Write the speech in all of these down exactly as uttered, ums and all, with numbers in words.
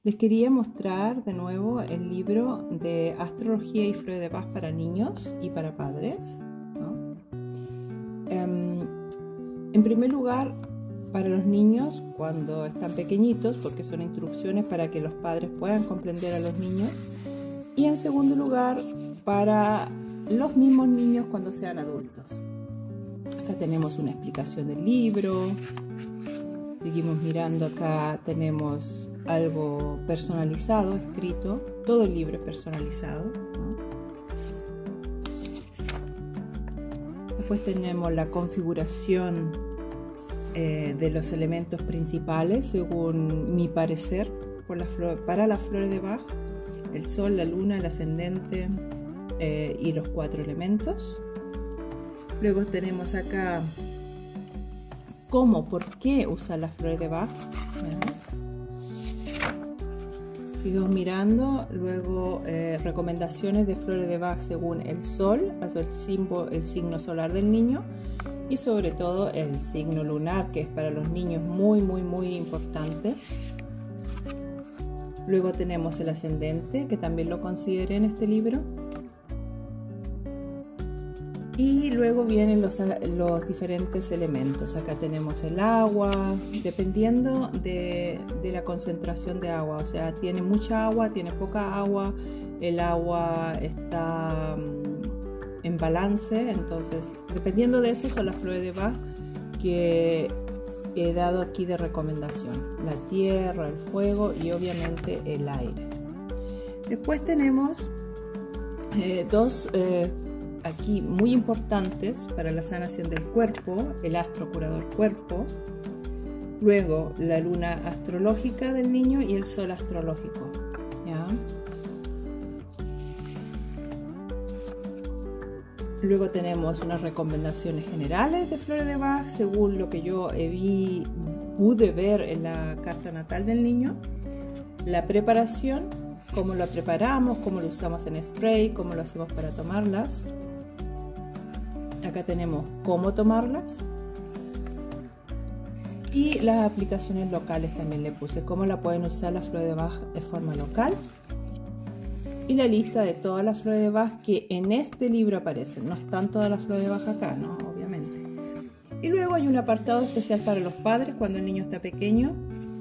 Les quería mostrar de nuevo el libro de Astrología y Flores de Bach para niños y para padres, ¿no? Um, en primer lugar, para los niños cuando están pequeñitos, porque son instrucciones para que los padres puedan comprender a los niños. Y en segundo lugar, para los mismos niños cuando sean adultos. Acá tenemos una explicación del libro. Seguimos mirando acá, tenemos algo personalizado, escrito. Todo el libro es personalizado, ¿no? Después tenemos la configuración eh, de los elementos principales, según mi parecer, por la flor, para las flores de Bach. El sol, la luna, el ascendente eh, y los cuatro elementos. Luego tenemos acá cómo, por qué usar las flores de Bach. Sigo mirando, luego eh, recomendaciones de flores de Bach según el sol, o sea, el, símbolo, el signo solar del niño, y sobre todo el signo lunar, que es para los niños muy, muy, muy importante. Luego tenemos el ascendente, que también lo consideré en este libro. Y luego vienen los, los diferentes elementos. Acá tenemos el agua, dependiendo de, de la concentración de agua. O sea, tiene mucha agua, tiene poca agua. El agua está um, en balance. Entonces, dependiendo de eso, son las flores de Bach que he dado aquí de recomendación: la tierra, el fuego y obviamente el aire. Después tenemos eh, dos eh, aquí muy importantes para la sanación del cuerpo: el astro curador cuerpo, luego la luna astrológica del niño y el sol astrológico, ¿ya? Luego tenemos unas recomendaciones generales de flores de Bach según lo que yo vi, pude ver en la carta natal del niño. La preparación, cómo la preparamos, cómo lo usamos en spray, cómo lo hacemos para tomarlas. Acá tenemos cómo tomarlas. Y las aplicaciones locales también le puse, cómo la pueden usar las flores de Bach de forma local. Y la lista de todas las flores de Bach que en este libro aparecen. No están todas las flores de Bach acá, ¿no? Obviamente. Y luego hay un apartado especial para los padres cuando el niño está pequeño,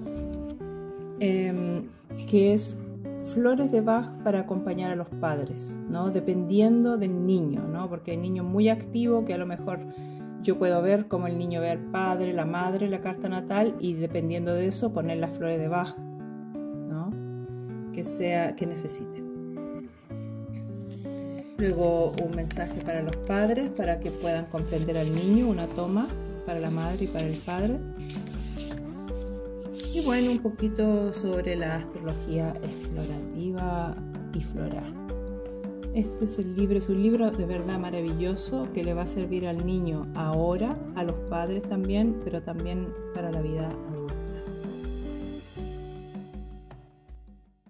eh, que es flores de Bach para acompañar a los padres, ¿no? Dependiendo del niño, ¿no? Porque hay niños muy activos que a lo mejor yo puedo ver cómo el niño ve al padre, la madre, la carta natal, y dependiendo de eso poner las flores de Bach, ¿no? Que sea, que necesite. Luego un mensaje para los padres para que puedan comprender al niño, una toma para la madre y para el padre. Y bueno, un poquito sobre la astrología explorativa y floral. Este es el libro, es un libro de verdad maravilloso que le va a servir al niño ahora, a los padres también, pero también para la vida adulta.